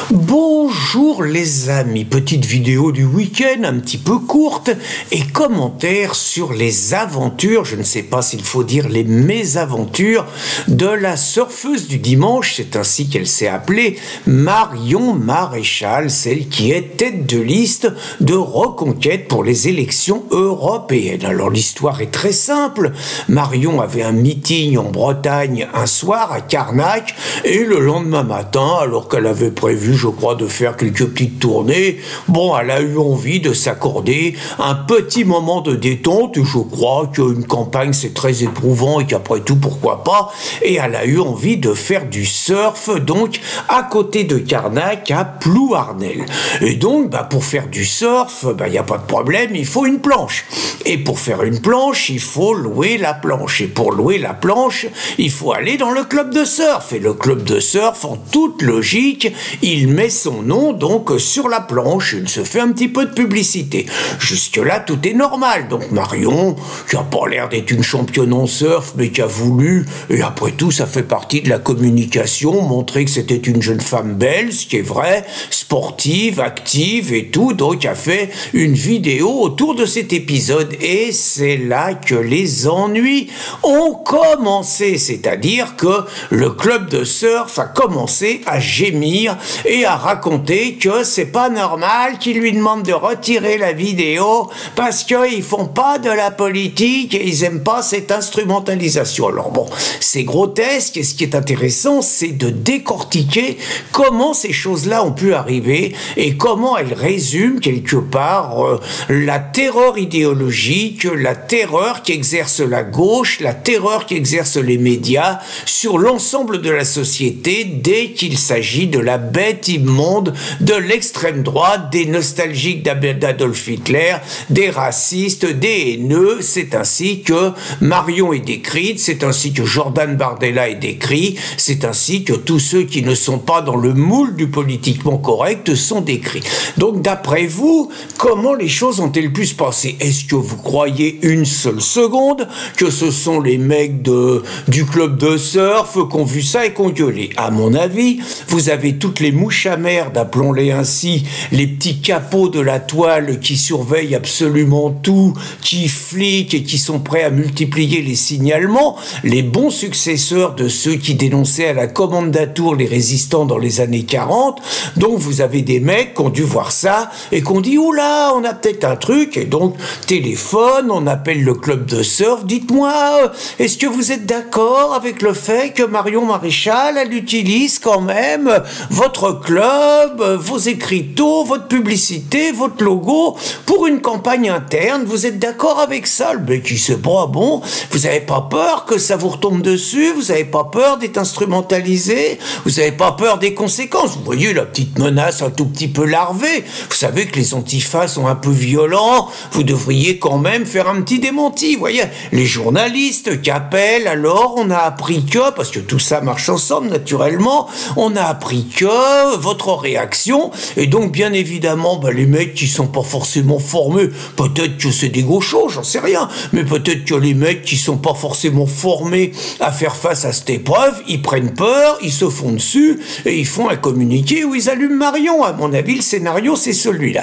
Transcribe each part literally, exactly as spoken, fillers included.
Bonjour les amis, petite vidéo du week-end un petit peu courte et commentaire sur les aventures, je ne sais pas s'il faut dire les mésaventures de la surfeuse du dimanche, c'est ainsi qu'elle s'est appelée, Marion Maréchal, celle qui est tête de liste de Reconquête pour les élections européennes. Alors l'histoire est très simple, Marion avait un meeting en Bretagne un soir à Carnac et le lendemain matin, alors qu'elle avait prévu je crois, de faire quelques petites tournées. Bon, elle a eu envie de s'accorder un petit moment de détente, et je crois qu'une campagne, c'est très éprouvant, et qu'après tout, pourquoi pas, et elle a eu envie de faire du surf, donc, à côté de Carnac, à Plouarnel. Et donc, bah, pour faire du surf, bah, il n'y a pas de problème, il faut une planche. Et pour faire une planche, il faut louer la planche. Et pour louer la planche, il faut aller dans le club de surf. Et le club de surf, en toute logique, il met son nom donc sur la planche, il se fait un petit peu de publicité. Jusque-là, tout est normal. Donc Marion, qui n'a pas l'air d'être une championne en surf, mais qui a voulu, et après tout, ça fait partie de la communication, montrer que c'était une jeune femme belle, ce qui est vrai, sportive, active et tout, donc a fait une vidéo autour de cet épisode. Et c'est là que les ennuis ont commencé, c'est-à-dire que le club de surf a commencé à gémir et à raconter que c'est pas normal qu'ils lui demandent de retirer la vidéo parce qu'ils font pas de la politique et ils aiment pas cette instrumentalisation. Alors bon, c'est grotesque et ce qui est intéressant, c'est de décortiquer comment ces choses-là ont pu arriver et comment elles résument quelque part euh, la terreur idéologique, la terreur qu'exerce la gauche, la terreur qu'exercent les médias sur l'ensemble de la société dès qu'il s'agit de la bête immonde de l'extrême droite, des nostalgiques d'Adolf Hitler, des racistes, des haineux. C'est ainsi que Marion est décrite, c'est ainsi que Jordan Bardella est décrit, c'est ainsi que tous ceux qui ne sont pas dans le moule du politiquement correct sont décrits. Donc d'après vous, comment les choses ont-elles pu se passer? Est-ce que vous croyez une seule seconde que ce sont les mecs de, du club de surf qui ont vu ça et qui ont gueulé? À mon avis, vous avez toutes les mouches à merde, appelons-les ainsi, les petits capots de la toile qui surveillent absolument tout, qui fliquent et qui sont prêts à multiplier les signalements, les bons successeurs de ceux qui dénonçaient à la Kommandantur les résistants dans les années quarante. Donc vous avez des mecs qui ont dû voir ça et qui ont dit « Oula, on a peut-être un truc » et donc téléphone, on appelle le club de surf, dites-moi, est-ce que vous êtes d'accord avec le fait que Marion Maréchal, elle utilise quand même votre club, vos écriteaux, votre publicité, votre logo pour une campagne interne, vous êtes d'accord avec ça? Le mec qui sait pas, bon, vous n'avez pas peur que ça vous retombe dessus, vous n'avez pas peur d'être instrumentalisé, vous n'avez pas peur des conséquences, vous voyez la petite menace un tout petit peu larvée, vous savez que les antifas sont un peu violents, vous devriez quand même faire un petit démenti, vous voyez, les journalistes qui appellent, alors on a appris que, parce que tout ça marche ensemble naturellement, on a appris que votre réaction, et donc bien évidemment bah, les mecs qui sont pas forcément formés, peut-être que c'est des gauchos, j'en sais rien, mais peut-être que les mecs qui sont pas forcément formés à faire face à cette épreuve, ils prennent peur, ils se font dessus, et ils font un communiqué où ils allument Marion. À mon avis, le scénario c'est celui-là.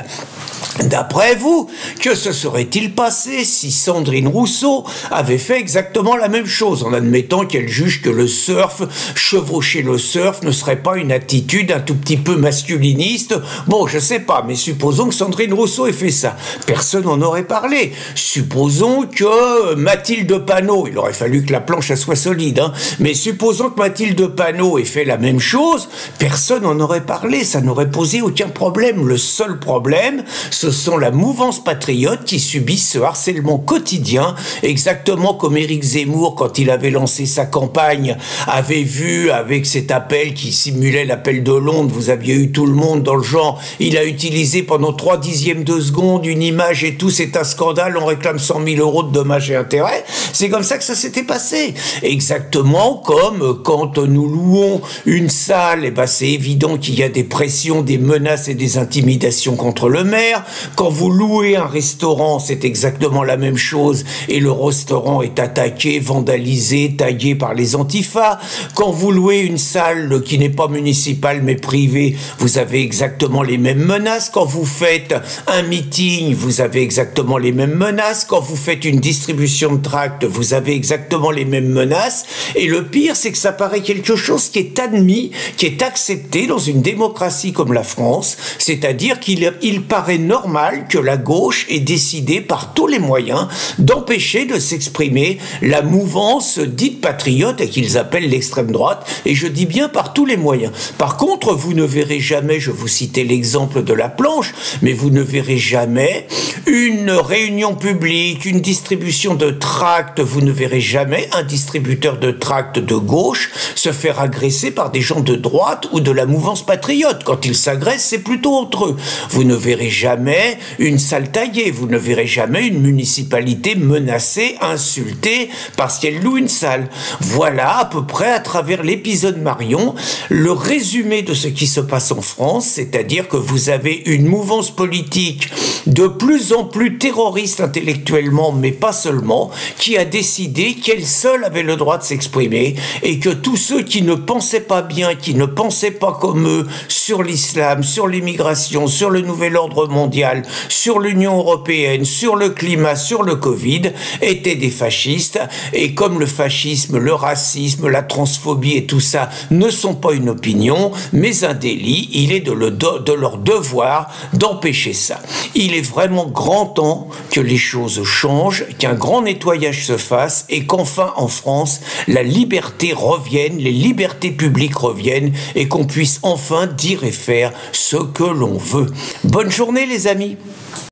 D'après vous, que se serait-il passé si Sandrine Rousseau avait fait exactement la même chose, en admettant qu'elle juge que le surf, chevaucher le surf, ne serait pas une attitude un tout petit peu masculiniste? Bon, je sais pas, mais supposons que Sandrine Rousseau ait fait ça. Personne n'en aurait parlé. Supposons que Mathilde Panot, il aurait fallu que la planche elle soit solide, hein, mais supposons que Mathilde Panot ait fait la même chose, personne n'en aurait parlé, ça n'aurait posé aucun problème. Le seul problème, ce sont la mouvance patriote qui subissent ce harcèlement quotidien, exactement comme Éric Zemmour, quand il avait lancé sa campagne, avait vu avec cet appel qui simulait l'appel de Londres, vous aviez eu tout le monde dans le genre, il a utilisé pendant trois dixièmes de seconde une image et tout, c'est un scandale, on réclame cent mille euros de dommages et intérêts. C'est comme ça que ça s'était passé. Exactement comme quand nous louons une salle, et ben c'est évident qu'il y a des pressions, des menaces et des intimidations contre le maire. Quand vous louez un restaurant, c'est exactement la même chose et le restaurant est attaqué, vandalisé, tagué par les antifas. Quand vous louez une salle qui n'est pas municipale mais privée, privé, vous avez exactement les mêmes menaces. Quand vous faites un meeting, vous avez exactement les mêmes menaces. Quand vous faites une distribution de tracts, vous avez exactement les mêmes menaces. Et le pire, c'est que ça paraît quelque chose qui est admis, qui est accepté dans une démocratie comme la France, c'est-à-dire qu'il il paraît normal que la gauche ait décidé par tous les moyens d'empêcher de s'exprimer la mouvance dite patriote et qu'ils appellent l'extrême droite, et je dis bien par tous les moyens. Par contre, vous ne verrez jamais, je vous citais l'exemple de la planche, mais vous ne verrez jamais une réunion publique, une distribution de tracts, vous ne verrez jamais un distributeur de tracts de gauche se faire agresser par des gens de droite ou de la mouvance patriote. Quand ils s'agressent, c'est plutôt entre eux. Vous ne verrez jamais une salle taillée, vous ne verrez jamais une municipalité menacée, insultée parce qu'elle loue une salle. Voilà à peu près à travers l'épisode Marion le résumé de ce qui se passe en France, c'est-à-dire que vous avez une mouvance politique de plus en plus terroriste intellectuellement, mais pas seulement, qui a décidé qu'elle seule avait le droit de s'exprimer et que tous ceux qui ne pensaient pas bien, qui ne pensaient pas comme eux sur l'islam, sur l'immigration, sur le nouvel ordre mondial, sur l'Union européenne, sur le climat, sur le Covid, étaient des fascistes. Et comme le fascisme, le racisme, la transphobie et tout ça ne sont pas une opinion, mais un délit, il est de, le de, de leur devoir d'empêcher ça. Il est vraiment grand temps que les choses changent, qu'un grand nettoyage se fasse et qu'enfin en France, la liberté revienne, les libertés publiques reviennent et qu'on puisse enfin dire et faire ce que l'on veut. Bonne journée les amis.